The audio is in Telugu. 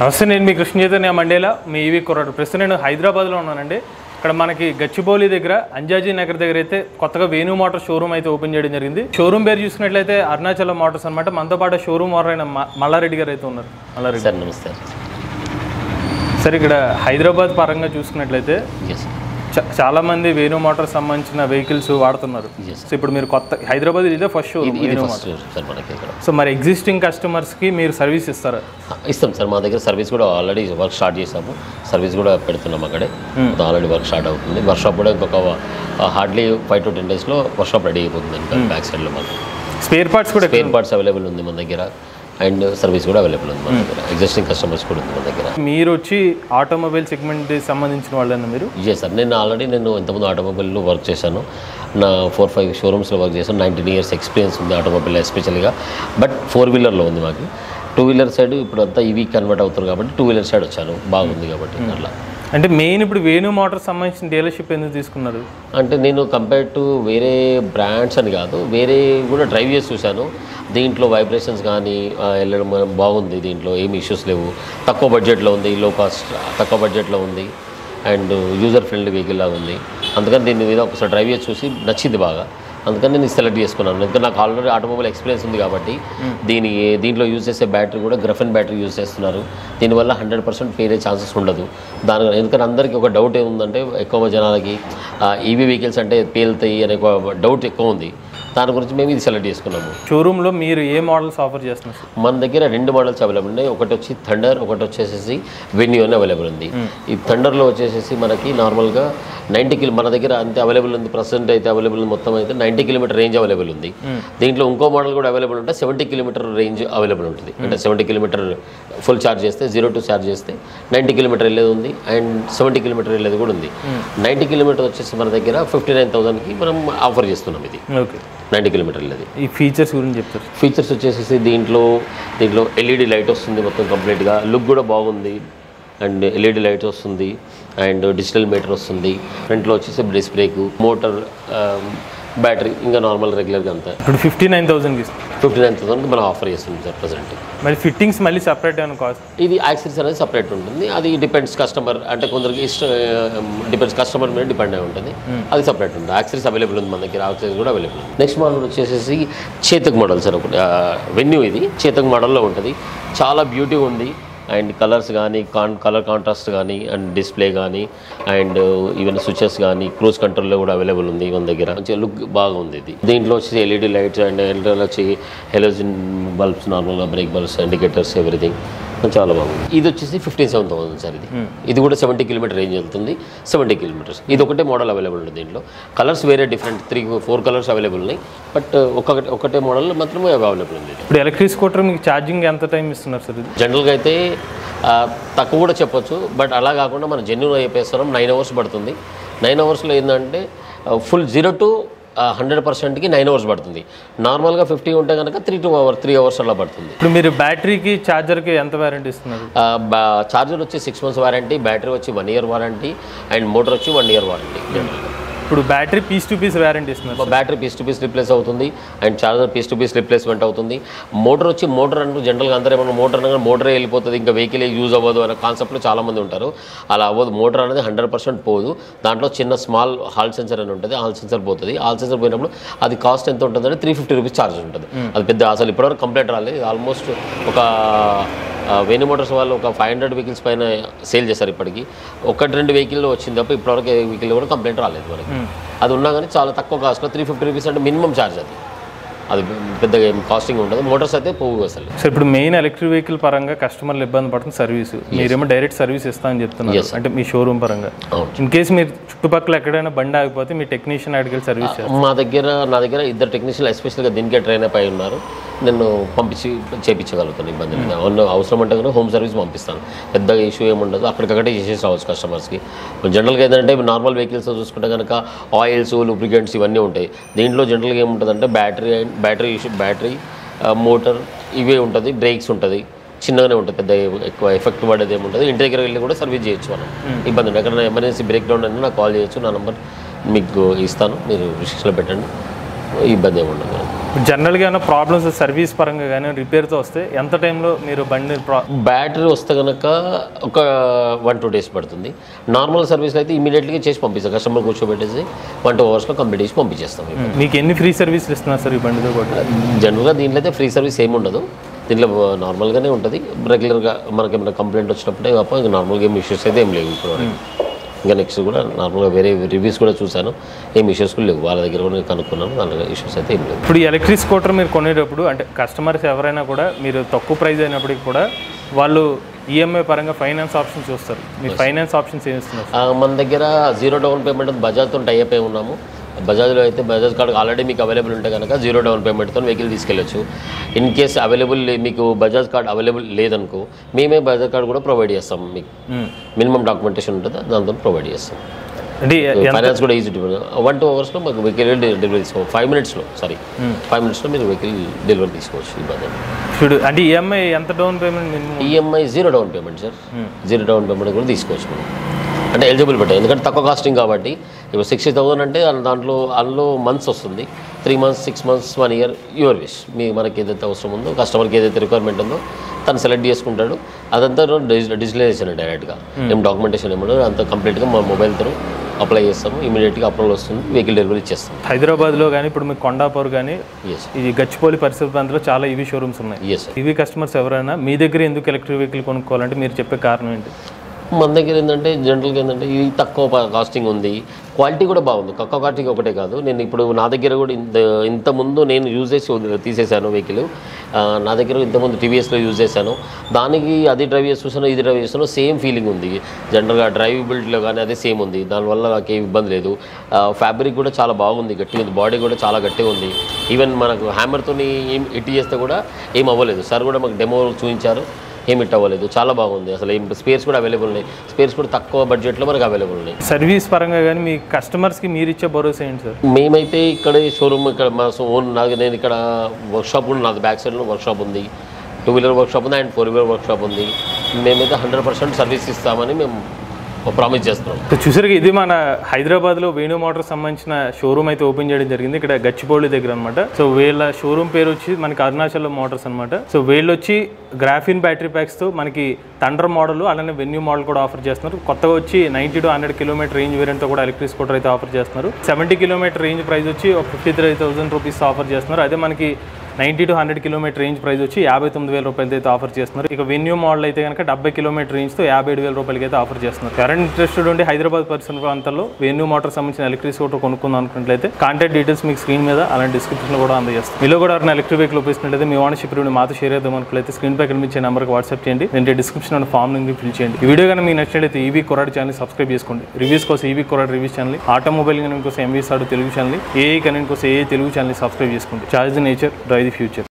నమస్తే, నేను మీ కృష్ణ చైతన్య మండేలా మీ ఈవీ కుర్రాడు. ప్రస్తుతం నేను హైదరాబాద్లో ఉన్నానండి. ఇక్కడ మనకి గచ్చిబౌలి దగ్గర అంజాజీ నగర్ దగ్గర అయితే కొత్తగా వేణు మోటార్ షోరూమ్ అయితే ఓపెన్ చేయడం జరిగింది. షోరూమ్ పేరు చూసుకున్నట్లయితే అరుణాచలం మోటార్స్ అనమాట. మనతో పాటు షోరూమ్ ఓనర్ అయిన మల్లారెడ్డి గారు అయితే ఉన్నారు. మల్లారెడ్డి సార్ నమస్తే సార్. ఇక్కడ హైదరాబాద్ పరంగా చూసుకున్నట్లయితే చాలా మంది వేణు మోటార్ సంబంధించిన వెహికల్స్ వాడుతున్నారు. సో ఇప్పుడు మీరు కొత్త హైదరాబాద్ ఇదే first showroom Venu motor. So మరి ఎగ్జిస్టింగ్ కస్టమర్స్కి మీరు సర్వీస్ ఇస్తారా? ఇస్తాం సార్. మా దగ్గర సర్వీస్ కూడా ఆల్రెడీ వర్క్ స్టార్ట్ చేసాము. సర్వీస్ కూడా పెడుతున్నాం. అక్కడే ఆల్రెడీ వర్క్ స్టార్ట్ అవుతుంది. వర్క్షాప్ కూడా ఇంకొక హార్డ్లీ 5 to 10 daysలో వర్క్షాప్ రెడీ అయిపోతుంది. ఇంకా బ్యాక్ సైడ్లో మాకు స్పేర్ పార్ట్స్ అవైలబుల్ ఉంది మన దగ్గర. అండ్ సర్వీస్ కూడా అవైలబుల్ ఉంది మన దగ్గర. ఎగ్జిస్టింగ్ కస్టమర్స్ కూడా ఉంది మన దగ్గర. మీరు వచ్చి ఆటోమొబైల్ సెగ్మెంట్ సంబంధించిన వాళ్ళన్నా మీరు? సార్ నేను ఇంతకుముందు ఆటోమొబైల్లో వర్క్ చేశాను. నా 4-5 షోరూమ్స్లో వర్క్ చేశాను. 19 years ఎక్స్పీరియన్స్ ఉంది ఆటోమొబైల్ ఎస్పెషల్గా. బట్ 4-wheelerలో ఉంది మాకు. 2-wheeler సైడ్ ఇప్పుడు అంతా ఈవీ కన్వర్ట్ అవుతారు కాబట్టి 2-wheeler సైడ్ వచ్చాను. బాగుంది కాబట్టి అట్లా. అంటే మెయిన్ ఇప్పుడు వేణు మోటార్ సంబంధించిన డీలర్షిప్ ఎందుకు తీసుకున్నారు? అంటే నేను కంపేర్ టు వేరే బ్రాండ్స్ అని కాదు, వేరే కూడా డ్రైవ్ చేసి చూశాను. దీంట్లో వైబ్రేషన్స్ కానీ వెళ్ళడం బాగుంది. దీంట్లో ఏమి ఇష్యూస్ లేవు. తక్కువ బడ్జెట్లో ఉంది, లో కాస్ట్ తక్కువ బడ్జెట్లో ఉంది. అండ్ యూజర్ ఫ్రెండ్లీ వెహికల్ లాగా ఉంది. అందుకని దీని మీద ఒకసారి డ్రైవ్ చేసి చూసి నచ్చింది బాగా. అందుకని నేను సెలెక్ట్ చేసుకున్నాను. ఎందుకంటే నాకు ఆల్రెడీ ఆటోమొబైల్ ఎక్స్పీరియన్స్ ఉంది కాబట్టి. దీంట్లో యూజ్ చేసే బ్యాటరీ కూడా గ్రఫెన్ బ్యాటరీ యూజ్ చేస్తున్నారు. దీనివల్ల 100% పేరే ఛాన్సెస్ ఉండదు. ఎందుకంటే అందరికీ ఒక డౌట్ ఏముందంటే, ఎక్కువ జనాలకి ఈవీ వెహికల్స్ అంటే పేలుతాయి అనే ఒక డౌట్ ఎక్కువ ఉంది. దాని గురించి మేము ఇది సెలెక్ట్ చేసుకున్నాము. షోరూంలో మీరు ఏ మోడల్స్ ఆఫర్ చేస్తున్నారు? మన దగ్గర 2 మోడల్స్ అవైలబుల్ ఉన్నాయి. ఒకటి వచ్చి థండర్, ఒకటి వచ్చేసి వెన్యూ అని అవైలబుల్ ఉంది. ఈ థండర్లో వచ్చేసి మనకి నార్మల్గా 90 km మన దగ్గర అంతే అవైలబుల్ ఉంది. ప్రజెంట్ అయితే అవైలబుల్ ఉంది. మొత్తం అయితే 90 km రేంజ్ అవైలబుల్ ఉంది. దీంట్లో ఇంకో మోడల్ కూడా అవైలబుల్ ఉంటే 70 km రేంజ్ అవైలబుల్ ఉంటుంది. అంటే 70 km ఫుల్ ఛార్జ్ చేస్తే, 0 to ఛార్జ్ చేస్తే 90 km వెళ్ళేది ఉంది. అండ్ 70 km వెళ్ళేది కూడా ఉంది. 90 km వచ్చేసి మన దగ్గర 59,000కి మనం ఆఫర్ చేస్తున్నాం. ఇది 90 km వెళ్ళేది. ఈ ఫీచర్స్ గురించి చెప్తారు? ఫీచర్స్ వచ్చేసి దీంట్లో ఎల్ఈడి లైట్ వస్తుంది. మొత్తం కంప్లీట్గా లుక్ కూడా బాగుంది. అండ్ ఎల్ఈడి లైట్ వస్తుంది. అండ్ డిజిటల్ మీటర్ వస్తుంది. ఫ్రంట్లో వచ్చేసి డిస్క్ బ్రేక్, మోటార్, బ్యాటరీ ఇంకా నార్మల్ రెగ్యులర్గా అంతా. ఇప్పుడు 59,000కి 59,000కి మనం ఆఫర్ చేస్తున్నాం సార్ ప్రజెంట్. మరి ఫిట్టింగ్స్ మళ్ళీ సపరేట్ ఏమైనా కాస్ట్? ఇది యాక్సెసరీస్ అనేది సపరేట్ ఉంటుంది. అది డిపెండ్స్ కస్టమర్, అంటే కొందరికి డిపెండ్స్ కస్టమర్ మీద డిపెండ్ అయి ఉంటుంది. అది సపరేట్ ఉంటుంది. యాక్సెసరీస్ అవైలబుల్ ఉంది మన దగ్గర. యాక్సెసరీస్ కూడా అవైలబుల్ ఉంది. నెక్స్ట్ మోడల్ వచ్చేసి చేతక్ మోడల్ సార్. ఒకటి వెన్యూ. ఇది చేతక్ మోడల్లో ఉంటుంది. చాలా బ్యూటీగా ఉంది. అండ్ కలర్స్ కానీ, కలర్ కాంట్రాస్ట్ కానీ, అండ్ డిస్ప్లే కానీ, అండ్ ఈవెన్ స్విచెస్ కానీ, క్రూజ్ కంట్రోల్లో కూడా అవైలబుల్ ఉంది మన దగ్గర. మంచిగా లుక్ బాగుంది. ఇది దీంట్లో వచ్చి ఎల్ఈడి లైట్స్ అండ్ వచ్చి హెలోజన్ బల్బ్స్, నార్మల్గా బ్రేక్ బల్బ్స్, ఇండికేటర్స్, ఎవ్రీథింగ్ చాలా బాగుంది. ఇది వచ్చేసి 57,000 సార్. ఇది కూడా 70 km రేంజ్ వెళ్తుంది. 70 km. ఇది ఒకటే మోడల్ అవైలబుల్ ఉంది. దీంట్లో కలర్స్ వేరే డిఫరెంట్ 3-4 కలర్స్ అవైలబుల్ ఉన్నాయి. బట్ ఒకటే మోడల్ మాత్రమే అవైలబుల్ ఉంది. ఇప్పుడు ఎలక్ట్రిక్ స్కూటర్ మీకు ఛార్జింగ్ ఎంత టైం ఇస్తున్నారు సార్? జనరల్గా అయితే తక్కువ కూడా చెప్పొచ్చు. బట్ అలా కాకుండా మనం జెన్యూన్గా చెప్పేస్తున్నాం. 9 hours పడుతుంది. 9 hoursలో ఏంటంటే ఫుల్ 0 to 100%కి 9 hours పడుతుంది. నార్మల్గా 50 ఉంటే కనుక 3 hours అలా పడుతుంది. ఇప్పుడు మీరు బ్యాటరీకి, ఛార్జర్కి ఎంత వారంటీ ఇస్తున్నారు? ఛార్జర్ వచ్చి 6 months వారంటీ, బ్యాటరీ వచ్చి 1 year వారంటీ, అండ్ మోటార్ వచ్చి 1 year వారంటీ. ఇప్పుడు battery piece to piece warranty ఇస్తున్నారు? Battery piece to piece replace అవుతుంది. And charger piece to piece replacement అవుతుంది. మోటార్ అంటే జనరల్గా అందరూ ఏమన్నా మోటరే వెళ్ళిపోతుంది, ఇంకా వెహికల్ యూజ్ అవ్వదు అనే కాన్సెప్ట్లో చాలామంది ఉంటారు. అలా అవ్వదు. మోటార్ అనేది 100% పోదు. దాంట్లో చిన్న స్మాల్ హాల్ సెన్సర్ అని ఉంటుంది. హాల్ సెన్సర్ పోతుంది. హాల్ సెన్సర్ పోయినప్పుడు అది కాస్ట్ ఎంత ఉంటుందంటే 350 rupees ఛార్జ్ ఉంటుంది. అది పెద్ద అసలు ఇప్పటివరకు కంప్లైంట్ రాలేదు. ఆల్మోస్ట్ ఒక వేణు మోటార్స్ వాళ్ళు ఒక 500 vehicles పైన సేల్ చేశారు. ఇప్పటికీ 1-2 వెహికల్లో వచ్చింది తప్ప ఇప్పటివరకు ఏ వెహికల్ కూడా కంప్లైంట్ రాలేదు మనకి. అది ఉన్నా కానీ చాలా తక్కువ కాస్ట్లో 350 rupees అంటే మినిమం ఛార్జ్. అది పెద్దగా ఏం కాస్టింగ్ ఉండదు. మోటార్స్ అయితే పోవు అసలు. సో ఇప్పుడు మెయిన్ ఎలక్ట్రిక్ వెహికల్ పరంగా కస్టమర్లు ఇబ్బంది పడుతుంది సర్వీస్. మీరేమో డైరెక్ట్ సర్వీస్ ఇస్తామని చెప్తున్నారు. అంటే మీ షోరూమ్ పరంగా ఇన్ కేసు మీరు చుట్టుపక్కల ఎక్కడైనా బండి ఆగిపోతే మీ టెక్నీషియన్ అడిగి సర్వీస్ నా దగ్గర 2 టెక్నీషియన్లు ఎస్పెషల్గా దీనికే ట్రైన్ అయి ఉన్నారు. నేను పంపించి చేయించగలుగుతాను. ఇబ్బంది లేదు. అవసరం అంటే కనుక హోమ్ సర్వీస్ పంపిస్తాను. పెద్దగా ఇష్యూ ఏముండదు. అక్కడికక్కడే చేసేసి రావచ్చు కస్టమర్స్కి. జనరల్గా ఏంటంటే నార్మల్ వెహికల్స్ చూసుకుంటే కనుక ఆయిల్స్, లూబ్రికెంట్స్ ఇవన్నీ ఉంటాయి. దీంట్లో జనరల్గా ఏముంటుందంటే బ్యాటరీ, మోటార్ ఇవే ఉంటుంది. బ్రేక్స్ ఉంటుంది. చిన్నగానే ఉంటుంది. పెద్ద ఎక్కువ ఎఫెక్ట్ పడేది ఏముంటుంది. ఇంటి దగ్గర వెళ్ళి కూడా సర్వీస్ చేయొచ్చు మనం. ఇబ్బంది ఉండదు. ఎక్కడైనా ఎమర్జెన్సీ బ్రేక్ డౌన్ అయినా నాకు కాల్ చేయొచ్చు. నా నెంబర్ మీకు ఇస్తాను. మీరు రిస్ట్రిక్షన్లో పెట్టండి. ఇబ్బంది ఏముండదు. జనరల్గా ఏమైనా ప్రాబ్లమ్స్ సర్వీస్ పరంగా కానీ రిపేర్తో వస్తే ఎంత టైంలో మీరు బండి బ్యాటరీ వస్తే కనుక ఒక 1-2 days పడుతుంది. నార్మల్ సర్వీస్లో అయితే ఇమీడియట్గా చేసి పంపిస్తాం. కస్టమర్ కూర్చోబెట్టేసి 1-2 hours కంప్లీట్ చేసి పంపించేస్తాం. మీకు ఎన్ని ఫ్రీ సర్వీసులు ఇస్తున్నారు సార్ ఈ బండితో పాటు? జనరల్గా దీంట్లో అయితే ఫ్రీ సర్వీస్ ఏమి ఉండదు. దీంట్లో నార్మల్గానే ఉంటుంది. రెగ్యులర్గా మనకి ఏమైనా కంప్లైంట్ వచ్చినప్పుడే తప్ప ఇంకా నార్మల్గా ఏం ఇష్యూస్ అయితే ఏం లేవు ఇప్పుడు. ఇంకా నెక్స్ట్ కూడా నార్మల్గా వేరే రివ్యూస్ కూడా చూశాను, ఏం ఇష్యూస్ కూడా లేవు. వాళ్ళ దగ్గర కూడా కనుక్కున్నాను, దాంట్లో ఇష్యూస్ అయితే ఏం లేవు. ఇప్పుడు ఎలక్ట్రిక్ స్కూటర్ మీరు కొనేటప్పుడు అంటే కస్టమర్స్ ఎవరైనా కూడా మీరు తక్కువ ప్రైస్ అయినప్పటికీ కూడా వాళ్ళు ఈఎంఐ పరంగా ఫైనాన్స్ ఆప్షన్ చూస్తారు. మీరు ఫైనాన్స్ ఆప్షన్స్ ఏం ఇస్తున్నారు? మన దగ్గర 0 down payment బజాజ్తో టైప్ అయి ఉన్నాము. బజాజ్లో అయితే బజాజ్ కార్డు ఆల్రెడీ మీకు అవైలబుల్ ఉంటే కనుక 0 down paymentతో వెహికల్ తీసుకెళ్ళచ్చు. ఇన్ కేస్ అవైలబుల్ మీకు బజాజ్ కార్డు అవైలబుల్ లేదనుకో మేమే బజాజ్ కార్డు కూడా ప్రొవైడ్ చేస్తాం. మీకు మినిమం డాక్యుమెంటేషన్ ఉంటుంది, దాంతో ప్రొవైడ్ చేస్తాం. అంటే ఫైనాన్స్ కూడా ఈజీ. 1-2 hours మాకు వెహికల్ డెలివరీ తీసుకోవచ్చు. 5 minutes మీరు వెహికల్ డెలివరీ తీసుకోవచ్చు. ఇప్పుడు అంటే ఈఎంఐ ఎంత down payment minimum? EMI 0 down payment sir. 0 down payment కూడా తీసుకోవచ్చు మనం. అంటే ఎలిజిబుల్ పెట్టాయి, ఎందుకంటే తక్కువ కాస్టింగ్ కాబట్టి. ఇప్పుడు 60,000 అంటే అందులో మంత్స్ వస్తుంది. 3 months, 6 months, 1 year your wish. మనకి ఏదైతే అవసరం ఉందో కస్టమర్కి ఏదైతే రిక్వైర్మెంట్ ఉందో తను సెలెక్ట్ చేసుకుంటాడు. అదంతా డిజిటలైజేషన్ డైరెక్ట్గా. ఏం డాక్యుమెంటేషన్ ఏమో అంత కంప్లీట్గా మా మొబైల్తో అప్లై చేస్తాము. ఇమీడియట్గా అప్రూవల్ వస్తుంది, వెహికల్ డెలివరీ ఇచ్చేస్తాం. హైదరాబాద్లో కానీ ఇప్పుడు మీకు కొండాపూర్ కానీ ఇది గచ్చిపోలి పరిసర ప్రాంతంలో చాలా ఈవీ షోరూమ్స్ ఉన్నాయి. ఈవీ కస్టమర్స్ ఎవరైనా మీ దగ్గర ఎందుకు ఎలక్ట్రిక్ వెహికల్ కొనుక్కోవాలంటే మీరు చెప్పే కారణం ఏంటి? మన దగ్గర ఏంటంటే జనరల్గా ఏంటంటే ఇది తక్కువ కాస్టింగ్ ఉంది, క్వాలిటీ కూడా బాగుంది. తక్కువ కాస్టింగ్ ఒకటే కాదు, నేను ఇప్పుడు నా దగ్గర కూడా ఇంతకుముందు నేను యూజ్ చేసి తీసేసాను వెహికల్. నా దగ్గర ఇంతకుముందు టీవీఎస్లో యూజ్ చేశాను. దానికి అది డ్రైవ్ చేసి చూసాను, ఇది డ్రైవ్ చేస్తాను, సేమ్ ఫీలింగ్ ఉంది. జనరల్గా డ్రైవబిలిటీలో కానీ అదే సేమ్ ఉంది. దానివల్ల నాకు ఏం ఇబ్బంది లేదు. ఫ్యాబ్రిక్ కూడా చాలా బాగుంది, గట్టిగా ఉంది. బాడీ కూడా చాలా గట్టిగా ఉంది. ఈవెన్ మనకు హ్యామర్తో ఏం హిట్ చేస్తే కూడా ఏం అవ్వలేదు. సార్ కూడా మాకు డెమో చూపించారు, ఏం హిట్ అవ్వలేదు. చాలా బాగుంది. అసలు ఏం స్పేర్స్ కూడా అవైలబుల్ ఉన్నాయి. స్పేర్స్ కూడా తక్కువ బడ్జెట్లో మనకు అవైలబుల్ ఉన్నాయి. సర్వీస్ పరంగా కానీ మీ కస్టమర్స్కి మీరు ఇచ్చే భరోసా ఏంటి సార్? మేమైతే ఇక్కడ షోరూమ్ ఇక్కడ మా ఓన్ నేను ఇక్కడ వర్క్షాప్ కూడా నాది బ్యాక్ సైడ్లో వర్క్షాప్ ఉంది. 2-wheeler వర్క్షాప్ ఉంది అండ్ 4-wheeler వర్క్షాప్ ఉంది. మేమైతే 100% సర్వీస్ ఇస్తామని మేము ప్రామిస్ చేస్తున్నాం. చూసారు, ఇది మన హైదరాబాద్లో వేణు మోటార్స్ సంబంధించిన షోరూమ్ అయితే ఓపెన్ చేయడం జరిగింది ఇక్కడ గచ్చిపోలి దగ్గర అనమాట. సో వీళ్ళ షోరూమ్ పేరు వచ్చి మనకి అరుణాచల్ మోటార్స్ అనమాట. సో వీళ్ళు వచ్చి గ్రాఫిన్ బ్యాటరీ ప్యాక్స్తో మనకి థండర్ మోడల్ అలానే వెన్యూ మోడల్ కూడా ఆఫర్ చేస్తున్నారు. కొత్తగా వచ్చి 90 to 100 km రేంజ్ వేరియంట్తో కూడా ఎలక్ట్రిక్ స్కూటర్ అయితే ఆఫర్ చేస్తున్నారు. 70 km రేంజ్ ప్రైస్ వచ్చి 53,000 రూపీస్ ఆఫర్ చేస్తున్నారు. అదే మనకి 90 to 100 km రేంజ్ ప్రైస్ వచ్చి 59,000 రూపాయలతో అయితే ఆఫర్ చేస్తున్నారు. ఇక వెన్యూ మోడల్ అయితే కనుక 70 km రేంజ్తో 57,000 రూపాయలకి అయితే ఆఫర్ చేస్తున్నారు. కరెంట్ ఇంట్రెస్టెడ్ ఉండి హైదరాబాద్ పరిసర ప్రాంతాల్లో వెన్యూ మోటార్ సంబంధించిన ఎలక్ట్రిక్ స్కూటర్ కొనుక్కుందాం అనుకున్నట్లయితే కాంటాక్ట్ డీటెయిల్స్ మీకు స్క్రీన్ మీద అలాంటి డిస్క్రిప్షన్లో కూడా అందజేస్తాం. మీలో కూడా ఎవరైనా ఎలక్ట్రిక్ వెహికల్ ఉపయోగిస్తున్నట్లయితే మీ ఓనర్షిప్ రివ్యూని మాతో షేర్ చేద్దాం అనుకున్నట్లయితే స్క్రీన్ పై కనిపించే నెంబర్కి వాట్సాప్ చేయండి. నేను డిస్క్రిప్షన్ ఉన్న ఫామ్ లింక్ ఫిల్ చేయండి. ఈ వీడియో కానీ మీకు నచ్చినట్లయితే ఈవీ కొరాడ్ ఛానల్ సబ్స్క్రైబ్ చేసుకోండి. రివ్యూస్ కోసం ఈవీ కొరాడ్ రివ్యూస్ ఛానల్, ఆటోమొబైల్ కనెక్ట్ కోసం ఎంవీ సాడు తెలుగు ఛానల్, ఏఐ కనెక్ట్ కోసం ఏఐ తెలుగు ఛానల్ సబ్స్క్రైబ్ చేసుకోండి. Charge the nature, drive the future.